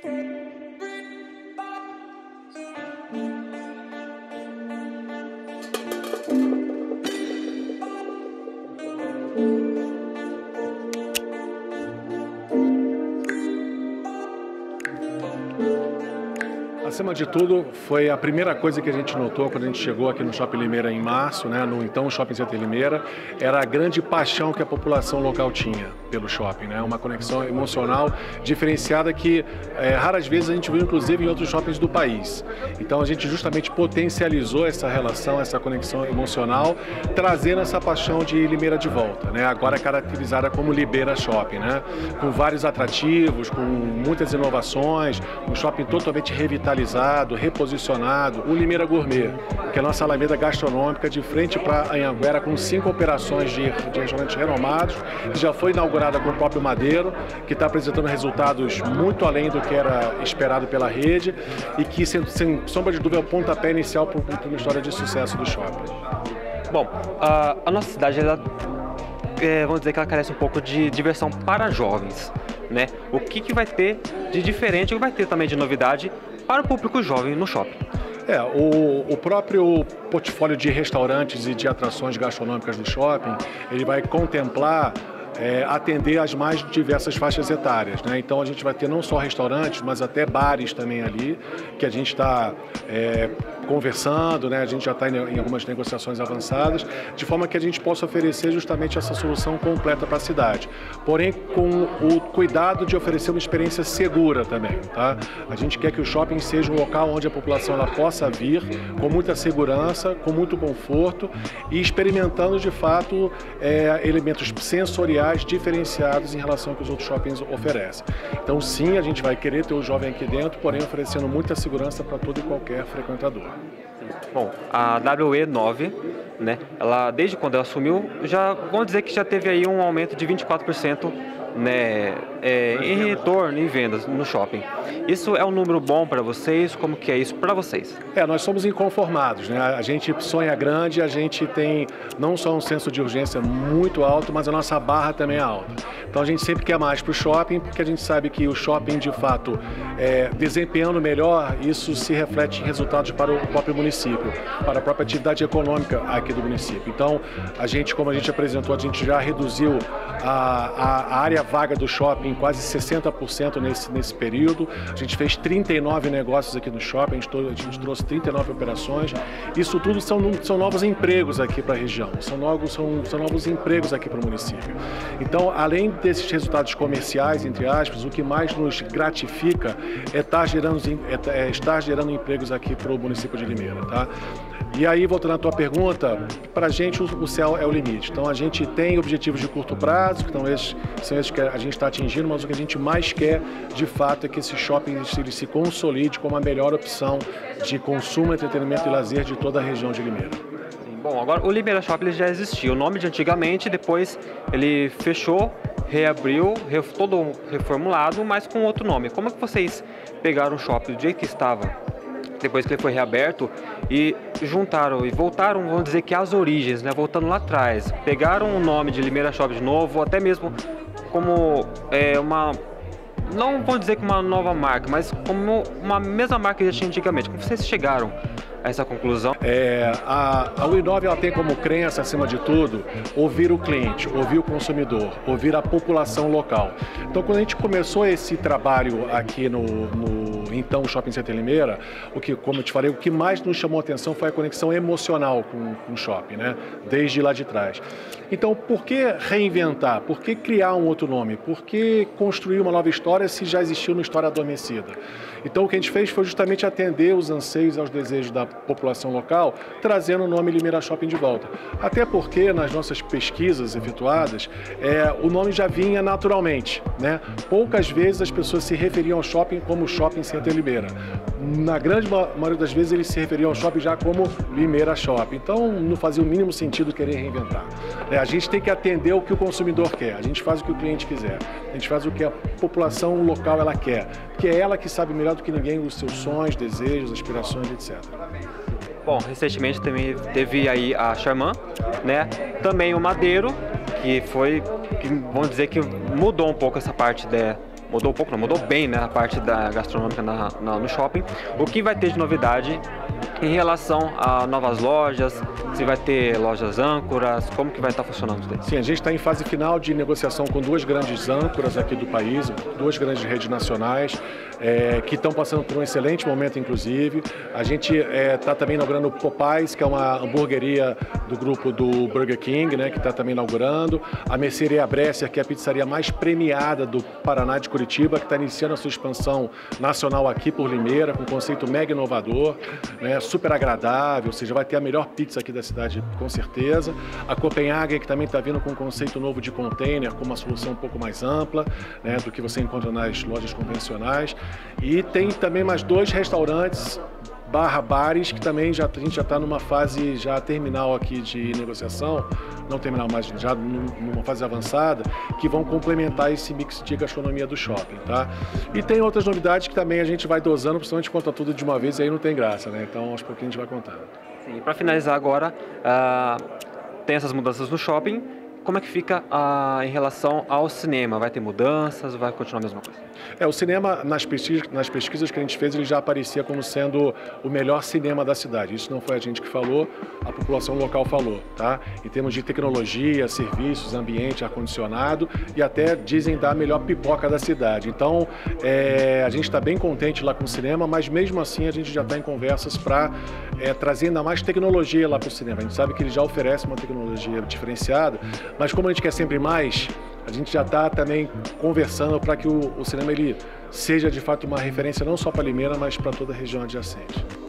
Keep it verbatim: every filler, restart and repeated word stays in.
Acima de tudo, foi a primeira coisa que a gente notou quando a gente chegou aqui no Shopping Limeira em março, né, no então Shopping Center Limeira, era a grande paixão que a população local tinha pelo shopping, né, uma conexão emocional diferenciada que é, raras vezes a gente viu, inclusive, em outros shoppings do país. Então a gente justamente potencializou essa relação, essa conexão emocional, trazendo essa paixão de Limeira de volta, né, agora caracterizada como Libera Shopping, né, com vários atrativos, com muitas inovações, um shopping totalmente revitalizado, reposicionado, o Limeira Gourmet, que é a nossa alameda gastronômica de frente para Anhanguera, com cinco operações de, de restaurantes renomados, que já foi inaugurada com o próprio Madeiro, que está apresentando resultados muito além do que era esperado pela rede e que, sem, sem sombra de dúvida, é o pontapé inicial para uma história de sucesso do shopping. Bom, a, a nossa cidade, ela, é, vamos dizer que ela carece um pouco de diversão para jovens, né? O que, que vai ter de diferente, o que vai ter também de novidade para o público jovem no shopping? É, o, o próprio portfólio de restaurantes e de atrações gastronômicas do shopping, ele vai contemplar É, atender as mais diversas faixas etárias, né? Então a gente vai ter não só restaurantes, mas até bares também ali, que a gente está é, conversando, né? A gente já está em, em algumas negociações avançadas, de forma que a gente possa oferecer justamente essa solução completa para a cidade. Porém, com o cuidado de oferecer uma experiência segura também, tá? A gente quer que o shopping seja um local onde a população ela possa vir com muita segurança, com muito conforto e experimentando de fato é, elementos sensoriais diferenciados em relação ao que os outros shoppings oferecem. Então sim, a gente vai querer ter o jovem aqui dentro, porém oferecendo muita segurança para todo e qualquer frequentador. Bom, a W E nove, né, ela, desde quando ela assumiu, já, vamos dizer que já teve aí um aumento de vinte e quatro por cento, né, é, em retorno, em vendas no shopping. Isso é um número bom para vocês? Como que é isso para vocês? É, nós somos inconformados, né? A gente sonha grande, a gente tem não só um senso de urgência muito alto, mas a nossa barra também é alta. Então a gente sempre quer mais para o shopping, porque a gente sabe que o shopping, de fato, é, desempenhando melhor, isso se reflete em resultados para o próprio município, para a própria atividade econômica aqui do município. Então, a gente, como a gente apresentou, a gente já reduziu a, a, a área vaga do shopping em quase sessenta por cento nesse, nesse período. A gente fez trinta e nove negócios aqui no shopping, a gente, a gente trouxe trinta e nove operações. Isso tudo são, são novos empregos aqui para a região, são novos, são, são novos empregos aqui para o município. Então, além desses resultados comerciais, entre aspas, o que mais nos gratifica é estar gerando, é, é estar gerando empregos aqui para o município de Limeira, tá? E aí, voltando à tua pergunta, para a gente o, o céu é o limite. Então, a gente tem objetivos de curto prazo, que são esses, são esses que a gente está atingindo, mas o que a gente mais quer, de fato, é que esse shopping ele se consolide como a melhor opção de consumo, entretenimento e lazer de toda a região de Limeira. Bom, agora o Limeira Shopping ele já existia, o nome de antigamente, depois ele fechou, reabriu, todo reformulado, mas com outro nome. Como é que vocês pegaram o shopping do jeito que estava, depois que ele foi reaberto, e juntaram e voltaram, vamos dizer que às origens, né, voltando lá atrás, pegaram o nome de Limeira Shopping de novo, até mesmo como é, uma, não vou dizer que uma nova marca, mas como uma mesma marca que já tinha antigamente. Como vocês chegaram a essa conclusão? É, a, a U I nove ela tem como crença, acima de tudo, ouvir o cliente, ouvir o consumidor, ouvir a população local. Então, quando a gente começou esse trabalho aqui no, no então Shopping Center Limeira, o que, como eu te falei, o que mais nos chamou a atenção foi a conexão emocional com, com o shopping, né? Desde lá de trás. Então, por que reinventar? Por que criar um outro nome? Por que construir uma nova história se já existiu uma história adormecida? Então, o que a gente fez foi justamente atender os anseios e aos desejos da população local, trazendo o nome Limeira Shopping de volta. Até porque, nas nossas pesquisas efetuadas, é, o nome já vinha naturalmente, né? Poucas vezes as pessoas se referiam ao shopping como Shopping Center Limeira. Na grande maioria das vezes, eles se referiam ao shopping já como Limeira Shopping. Então, não fazia o mínimo sentido querer reinventar. É, a gente tem que atender o que o consumidor quer, a gente faz o que o cliente quiser, a gente faz o que a população local ela quer, que é ela que sabe melhor do que ninguém os seus sonhos, desejos, aspirações, etcétera. Bom, recentemente também teve aí a Charman, né? Também o Madeiro, que foi, que, vamos dizer que mudou um pouco essa parte de, mudou um pouco, não, mudou bem, né, a parte da gastronômica na, na, no shopping. O que vai ter de novidade em relação a novas lojas? Se vai ter lojas âncoras, como que vai estar funcionando isso daí? Sim, a gente está em fase final de negociação com duas grandes âncoras aqui do país, duas grandes redes nacionais, é, que estão passando por um excelente momento, inclusive. A gente está é, também inaugurando o Popeyes, que é uma hamburgueria do grupo do Burger King, né, que está também inaugurando. A Mercearia Brescia, que é a pizzaria mais premiada do Paraná de Curitiba, que está iniciando a sua expansão nacional aqui por Limeira, com um conceito mega inovador, né, super agradável, ou seja, vai ter a melhor pizza aqui da cidade, com certeza. A Copenhagen, que também está vindo com um conceito novo de container, com uma solução um pouco mais ampla, né, do que você encontra nas lojas convencionais. E tem também mais dois restaurantes barra bares, que também já, a gente já está numa fase já terminal aqui de negociação, não terminal, mas já numa fase avançada, que vão complementar esse mix de gastronomia do shopping, tá? E tem outras novidades que também a gente vai dosando, principalmente conta tudo de uma vez e aí não tem graça, né? Então aos pouquinhos a gente vai contando. Sim, para finalizar agora, uh, tem essas mudanças no shopping. Como é que fica ah, em relação ao cinema? Vai ter mudanças ou vai continuar a mesma coisa? É, o cinema, nas pesquisas, nas pesquisas que a gente fez, ele já aparecia como sendo o melhor cinema da cidade. Isso não foi a gente que falou, a população local falou, tá? Em termos de tecnologia, serviços, ambiente, ar-condicionado e até dizem dar a melhor pipoca da cidade. Então, é, a gente está bem contente lá com o cinema, mas mesmo assim a gente já está em conversas para é, trazer ainda mais tecnologia lá para o cinema. A gente sabe que ele já oferece uma tecnologia diferenciada, mas como a gente quer sempre mais, a gente já está também conversando para que o, o cinema ele seja de fato uma referência não só para Limeira, mas para toda a região adjacente.